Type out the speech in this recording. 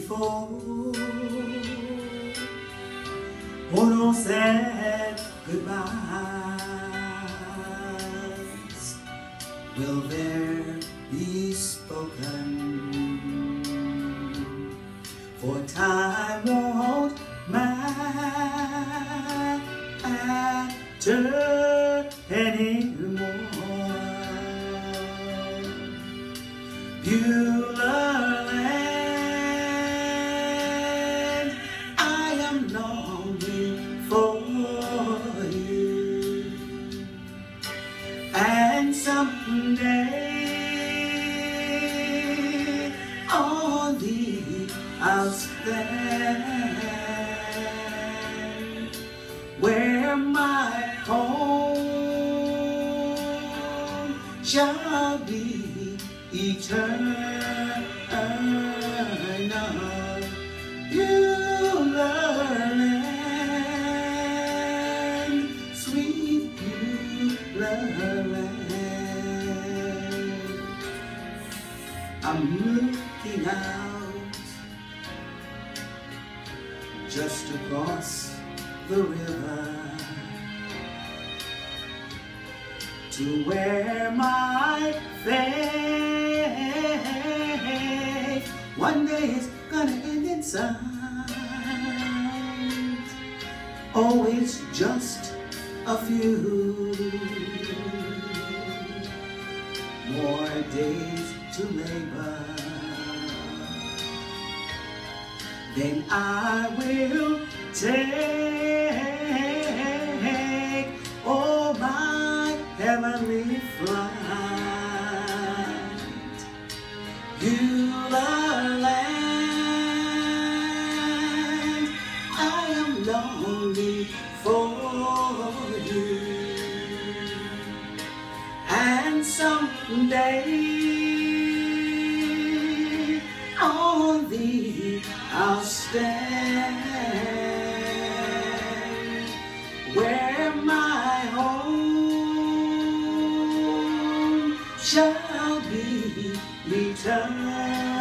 before. Oh, no sad goodbyes will there be spoken, for time won't matter anymore. Beulah land, I am longing for you, and someday on thee I'll stand, where my home shall be eternal. Beulah land, sweet Beulah land. I'm looking out just across the river to where my faith one day is gonna end in sight. Oh, it's just a few more days to labor, then I will take oh my heavenly flight. Beulah land, I am longing for you, and someday on thee I'll stand, where my home shall be eternal.